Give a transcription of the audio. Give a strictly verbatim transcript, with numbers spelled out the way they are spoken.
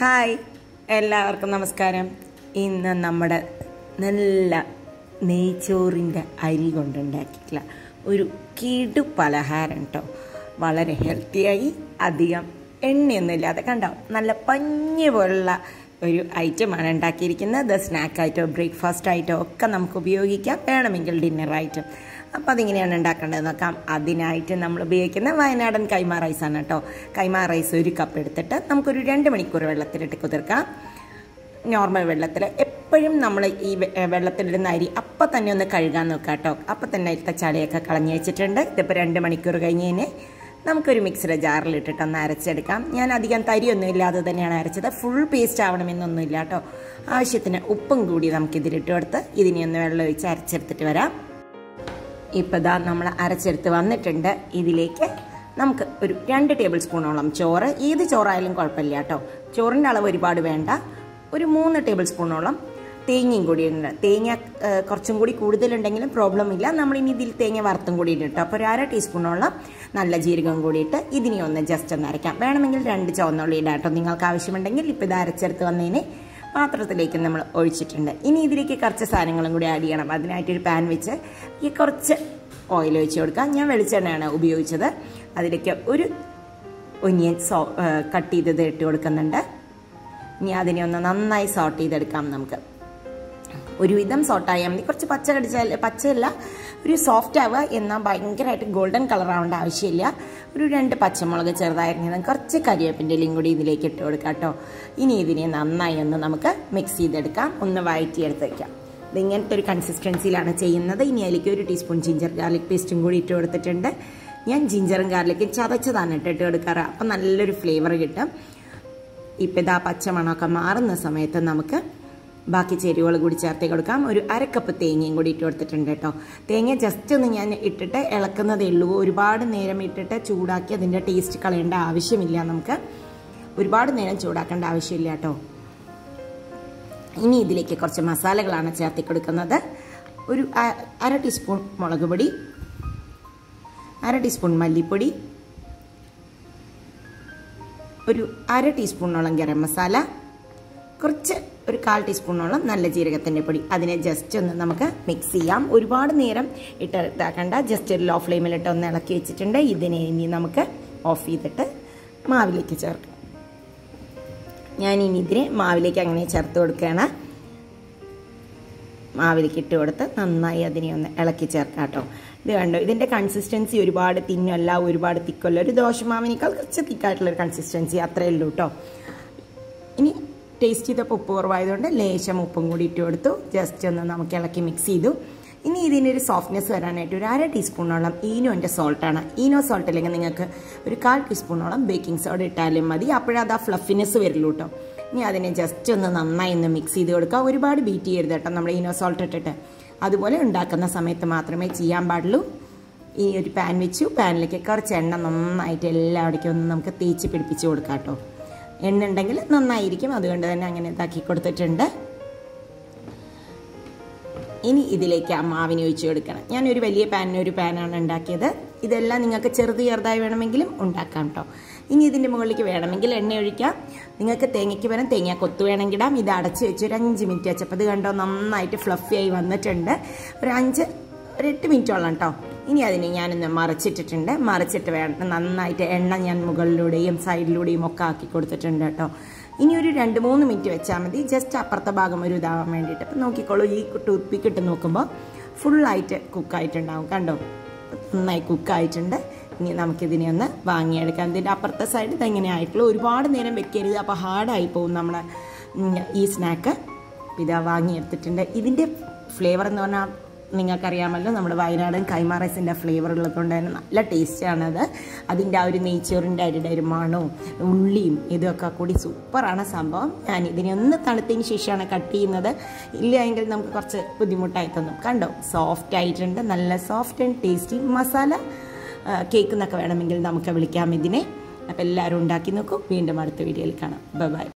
Hi, എല്ലാവർക്കും നമസ്കാരം. ഇന്ന് നമ്മുടെ നല്ല നെയ്ച്ചോറിൻ്റെ അരി കൊണ്ടുണ്ടാക്കിയിട്ടുള്ള ഒരു കിടു പലഹാരം കേട്ടോ. വളരെ ഹെൽത്തിയായി, അധികം എണ്ണയൊന്നുമില്ലാതെ കണ്ടോ, നല്ല പഞ്ഞി പോലുള്ള ഒരു ഐറ്റമാണ് ഉണ്ടാക്കിയിരിക്കുന്നത്. ഇത് സ്നാക്ക് ആയിട്ടോ ബ്രേക്ക്ഫാസ്റ്റ് ആയിട്ടോ ഒക്കെ നമുക്ക് ഉപയോഗിക്കാം, വേണമെങ്കിൽ ഡിന്നറായിട്ടും. അപ്പോൾ അതിങ്ങനെയാണ് ഉണ്ടാക്കേണ്ടത് നോക്കാം. അതിനായിട്ട് നമ്മൾ ഉപയോഗിക്കുന്ന വയനാടൻ കൈമ റൈസാണ് കേട്ടോ. കൈമ റൈസ് ഒരു കപ്പ് എടുത്തിട്ട് നമുക്കൊരു രണ്ട് മണിക്കൂർ വെള്ളത്തിലിട്ട് കുതിർക്കാം. നോർമൽ വെള്ളത്തിൽ എപ്പോഴും നമ്മൾ ഈ വെള്ളത്തിലിടുന്ന അരി അപ്പം തന്നെ ഒന്ന് കഴുകാൻ നോക്കാം കേട്ടോ. അപ്പം തന്നെ അതിലത്തെ ചളിയൊക്കെ കളഞ്ഞ് വെച്ചിട്ടുണ്ട്. ഇതിപ്പോൾ രണ്ട് മണിക്കൂർ കഴിഞ്ഞതിന് നമുക്കൊരു മിക്സിയുടെ ജാറിലിട്ടിട്ട് ഒന്ന് അരച്ചെടുക്കാം. ഞാൻ അധികം തരിയൊന്നും ഇല്ലാതെ തന്നെയാണ് അരച്ചത്. ഫുൾ പേസ്റ്റ് ആവണമെന്നൊന്നുമില്ല കേട്ടോ. ആവശ്യത്തിന് ഉപ്പും കൂടി നമുക്കിതിലിട്ട് കൊടുത്ത് ഇതിനെ ഒന്ന് വെള്ളം ഒഴിച്ച് അരച്ചെടുത്തിട്ട് വരാം. ഇപ്പോൾ ഇതാ നമ്മൾ അരച്ചെടുത്ത് വന്നിട്ടുണ്ട്. ഇതിലേക്ക് നമുക്ക് ഒരു രണ്ട് ടേബിൾ സ്പൂണോളം ചോറ്, ഏത് ചോറായാലും കുഴപ്പമില്ല കേട്ടോ. ചോറിൻ്റെ അളവ് ഒരുപാട് വേണ്ട. ഒരു മൂന്ന് ടേബിൾ സ്പൂണോളം തേങ്ങയും കൂടി ഉണ്ട്. തേങ്ങ കുറച്ചും കൂടി കൂടുതലുണ്ടെങ്കിലും പ്രോബ്ലം ഇല്ല. നമ്മളിനി ഇതിൽ തേങ്ങ വറുത്തും കൂടി ഇട്ടോ. അപ്പോൾ ഒരു അര ടീസ്പൂണോളം നല്ല ജീരകം കൂടിയിട്ട് ഇതിനെ ഒന്ന് ജസ്റ്റ് ഒന്ന് അരയ്ക്കാം. വേണമെങ്കിൽ രണ്ട് ചുവന്നുള്ളി ഇടാം കേട്ടോ, നിങ്ങൾക്ക് ആവശ്യമുണ്ടെങ്കിൽ. ഇപ്പോൾ ഇത് അരച്ചെടുത്ത് വന്നതിന് പാത്രത്തിലേക്ക് നമ്മൾ ഒഴിച്ചിട്ടുണ്ട്. ഇനി ഇതിലേക്ക് കുറച്ച് സാധനങ്ങളും കൂടി ആഡ് ചെയ്യണം. അതിനായിട്ടൊരു പാൻ വെച്ച് ഈ കുറച്ച് ഓയിൽ ഒഴിച്ച് കൊടുക്കാം. ഞാൻ വെളിച്ചെണ്ണയാണ് ഉപയോഗിച്ചത്. അതിലേക്ക് ഒരു ഒനിയൻ സോ കട്ട് ചെയ്തത് ഇട്ട് കൊടുക്കുന്നുണ്ട്. ഇനി അതിനെ ഒന്ന് നന്നായി സോട്ട് ചെയ്തെടുക്കാം. നമുക്ക് ഒരുവിധം സോട്ടായാൽ മതി. കുറച്ച് പച്ച കടിച്ചാൽ പച്ചയല്ല, ഒരു സോഫ്റ്റ് ആവുക, എന്നാൽ ഭയങ്കരമായിട്ട് ഗോൾഡൻ കളർ ആവേണ്ട ആവശ്യമില്ല. ഒരു രണ്ട് പച്ചമുളക് ചെറുതായിരുന്നു, കുറച്ച് കരിവേപ്പിൻ്റെ ഇലയും കൂടി ഇതിലേക്ക് ഇട്ട് കൊടുക്കാം കേട്ടോ. ഇനി ഇതിനെ നന്നായി ഒന്ന് നമുക്ക് മിക്സ് ചെയ്തെടുക്കാം, ഒന്ന് വഴറ്റിയെടുത്ത് വയ്ക്കാം. ഇതിങ്ങനത്തെ ഒരു കൺസിസ്റ്റൻസിയിലാണ് ചെയ്യുന്നത്. ഇനി അതിലേക്ക് ഒരു ടീസ്പൂൺ ജിഞ്ചർ ഗാർലിക് പേസ്റ്റും കൂടി ഇട്ട് കൊടുത്തിട്ടുണ്ട്. ഞാൻ ജിഞ്ചറും ഗാർലിക്കും ചതച്ചതാണ് ഇട്ടിട്ട് കൊടുക്കാറ്, അപ്പം നല്ലൊരു ഫ്ലേവർ കിട്ടും. ഇപ്പം ഇതാ പച്ചമണമൊക്കെ മാറുന്ന സമയത്ത് നമുക്ക് ബാക്കി ചേരുവകൾ കൂടി ചേർത്ത് കൊടുക്കാം. ഒരു അരക്കപ്പ് തേങ്ങയും കൂടി ഇട്ട് കൊടുത്തിട്ടുണ്ട് കേട്ടോ. തേങ്ങ ജസ്റ്റ് ഒന്ന് ഞാൻ ഇട്ടിട്ട് ഇളക്കുന്നതേ ഉള്ളൂ. ഒരുപാട് നേരം ഇട്ടിട്ട് ചൂടാക്കി അതിൻ്റെ ടേസ്റ്റ് കളയേണ്ട ആവശ്യമില്ല. നമുക്ക് ഒരുപാട് നേരം ചൂടാക്കേണ്ട ആവശ്യമില്ല കേട്ടോ. ഇനി ഇതിലേക്ക് കുറച്ച് മസാലകളാണ് ചേർത്തി കൊടുക്കുന്നത്. ഒരു അര ടീസ്പൂൺ മുളക് പൊടി, അര ടീസ്പൂൺ മല്ലിപ്പൊടി, ഒരു അര ടീസ്പൂണോളം ഗരം മസാല, കുറച്ച് ഒരു കാൽ ടീസ്പൂണോളം നല്ല ജീരകത്തിൻ്റെ പൊടി. അതിനെ ജസ്റ്റ് ഒന്ന് നമുക്ക് മിക്സ് ചെയ്യാം. ഒരുപാട് നേരം ഇട്ട് ഇതാക്കണ്ട, ജസ്റ്റ് ഒരു ലോ ഫ്ലെയിമിലിട്ട് ഒന്ന് ഇളക്കി വെച്ചിട്ടുണ്ട്. ഇതിനെ ഇനി നമുക്ക് ഓഫ് ചെയ്തിട്ട് മാവിലേക്ക് ചേർക്കാം. ഞാൻ ഇനി ഇതിനെ മാവിലേക്ക് അങ്ങനെ ചേർത്ത് കൊടുക്കുകയാണ്. മാവിലേക്ക് ഇട്ട് കൊടുത്ത് നന്നായി അതിനെ ഒന്ന് ഇളക്കി ചേർക്കാം കേട്ടോ. ഇത് കണ്ടോ, ഇതിൻ്റെ കൺസിസ്റ്റൻസി ഒരുപാട് തിന്നല്ല, ഒരുപാട് തിക്കല്ല. ഒരു ദോശമാവിനേക്കാൾ കുറച്ച് തിക്കായിട്ടുള്ളൊരു കൺസിസ്റ്റൻസി, അത്രയേ ഉള്ളൂ കേട്ടോ. ഇനി ടേസ്റ്റ് ചെയ്തപ്പോൾ ഉപ്പ് കുറവായതുകൊണ്ട് ലേശം ഉപ്പും കൂടി ഇട്ട് കൊടുത്തു. ജസ്റ്റ് ഒന്ന് നമുക്ക് ഇളക്കി മിക്സ് ചെയ്തു. ഇനി ഇതിനൊരു സോഫ്റ്റ്നെസ് വരാനായിട്ട് ഒരു അര ടീസ്പൂണോളം ഈനോൻ്റെ സോൾട്ടാണ്. ഈനോ സോൾട്ട് അല്ലെങ്കിൽ നിങ്ങൾക്ക് ഒരു കാൽ ടീസ്പൂണോളം ബേക്കിംഗ് സോഡ ഇട്ടാലും മതി. അപ്പോഴത് ആ ഫ്ലഫിനെസ് വരുള്ളൂ കേട്ടോ. ഇനി അതിനെ ജസ്റ്റ് ഒന്ന് നന്നായി ഒന്ന് മിക്സ് ചെയ്ത് കൊടുക്കുക. ഒരുപാട് ബീറ്റ് ചെയ്യരുത് കേട്ടോ നമ്മൾ ഈനോ സോൾട്ട് ഇട്ടിട്ട്. അതുപോലെ ഉണ്ടാക്കുന്ന സമയത്ത് മാത്രമേ ചെയ്യാൻ പാടുള്ളൂ. ഈ ഒരു പാൻ വെച്ചു, പാനിലേക്ക് കുറച്ച് എണ്ണ നന്നായിട്ട് എല്ലാവിടേക്കും ഒന്ന് നമുക്ക് തേച്ച് പിടിപ്പിച്ച് കൊടുക്കാം കേട്ടോ. എണ്ണ ഉണ്ടെങ്കിൽ നന്നായിരിക്കും, അതുകൊണ്ട് തന്നെ അങ്ങനെ ഇതാക്കി കൊടുത്തിട്ടുണ്ട്. ഇനി ഇതിലേക്ക് ആ മാവിനെ ഒഴിച്ച് കൊടുക്കണം. ഞാനൊരു വലിയ പാനിന് ഒരു പാനാണ് ഉണ്ടാക്കിയത്. ഇതെല്ലാം നിങ്ങൾക്ക് ചെറുത് ചെറുതായി വേണമെങ്കിലും ഉണ്ടാക്കാം കേട്ടോ. ഇനി ഇതിൻ്റെ മുകളിലേക്ക് വേണമെങ്കിൽ എണ്ണ ഒഴിക്കാം. നിങ്ങൾക്ക് തേങ്ങയ്ക്ക് പകരം തേങ്ങ കൊത്തു വേണമെങ്കിൽ ഇടാം. ഇത് അടച്ച് വെച്ച് ഒരു അഞ്ച് മിനിറ്റ് വെച്ചപ്പോൾ ഇത് കണ്ടോ നന്നായിട്ട് ഫ്ലഫി ആയി വന്നിട്ടുണ്ട്. ഒരു അഞ്ച് ഒരു എട്ട് മിനിറ്റോളം കേട്ടോ. ഇനി അതിനെ ഞാനിന്ന് മറിച്ചിട്ടിട്ടുണ്ട്. മറിച്ചിട്ട് വേണം നന്നായിട്ട് എണ്ണ ഞാൻ മുകളിലൂടെയും സൈഡിലൂടെയും ഒക്കെ ആക്കി കൊടുത്തിട്ടുണ്ട് കേട്ടോ. ഇനി ഒരു രണ്ട് മൂന്ന് മിനിറ്റ് വെച്ചാൽ മതി, ജസ്റ്റ് അപ്പുറത്തെ ഭാഗം ഒരു ഇതാവാൻ വേണ്ടിയിട്ട്. അപ്പം നോക്കിക്കോളൂ, ഈ ടൂത്ത് പിക്ക് ഇട്ട് നോക്കുമ്പോൾ ഫുള്ളായിട്ട് കുക്കായിട്ടുണ്ടാവും. കണ്ടോ, നന്നായി കുക്കായിട്ടുണ്ട്. ഇനി നമുക്കിതിനെ ഒന്ന് വാങ്ങിയെടുക്കാം. ഇതിൻ്റെ അപ്പുറത്തെ സൈഡ് ഇതെങ്ങനെ ആയിട്ടുള്ളൂ. ഒരുപാട് നേരം വെക്കരുത്, അപ്പോൾ ഹാർഡായി പോകും നമ്മുടെ ഈ സ്നാക്ക്. ഇതാ വാങ്ങിയെടുത്തിട്ടുണ്ട്. ഇതിൻ്റെ ഫ്ലേവർ എന്ന് പറഞ്ഞാൽ നിങ്ങൾക്കറിയാമല്ലോ, നമ്മുടെ വയനാടൻ കൈമ റൈസിൻ്റെ ഫ്ലേവർ ഉള്ളതുകൊണ്ട് തന്നെ നല്ല ടേസ്റ്റാണത്. അതിൻ്റെ ആ ഒരു നെയ്ച്ചോറിൻ്റെ അരിയുടെ ഒരു മണവും ഉള്ളിയും ഇതൊക്കെ കൂടി സൂപ്പറാണ് സംഭവം. ഞാൻ ഇതിനെ ഒന്ന് തണുത്തതിന് ശേഷമാണ് കട്ട് ചെയ്യുന്നത്. ഇല്ല എങ്കിൽ നമുക്ക് കുറച്ച് ബുദ്ധിമുട്ടായി തോന്നും. കണ്ടോ, സോഫ്റ്റ് ആയിട്ടുണ്ട്, നല്ല soft and tasty. Masala cake എന്നൊക്കെ വേണമെങ്കിൽ നമുക്ക് വിളിക്കാം ഇതിനെ. അപ്പോൾ എല്ലാവരും ഉണ്ടാക്കി നോക്കൂ. വീണ്ടും അടുത്ത വീഡിയോയിൽ കാണാം. Bye by.